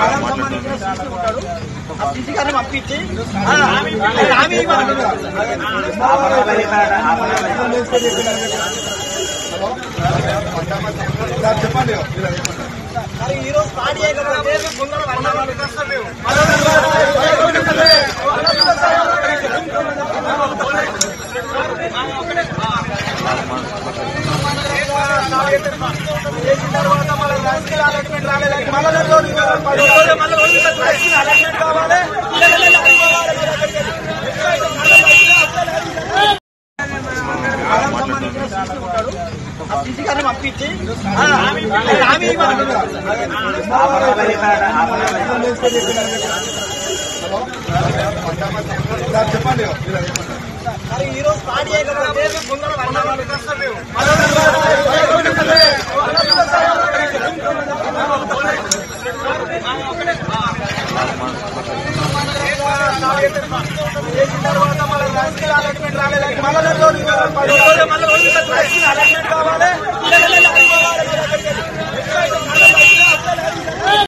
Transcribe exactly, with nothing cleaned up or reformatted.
పంపించి చెప్పండి ఈరోజు స్టార్ట్ చేయకపోతే చేసిన తర్వాత మళ్ళీ రాజకీయ అలాట్మెంట్ రాలేదని మళ్ళీ అలాట్మెంట్ కావాలి. పంపించి చెప్పండి ఈరోజు స్టార్ట్ చేయకపోతే చేసిన తర్వాత మళ్ళీ రాజకీయ అలాట్మెంట్ రాలేదని మళ్ళీ అలాట్మెంట్ కావాలి.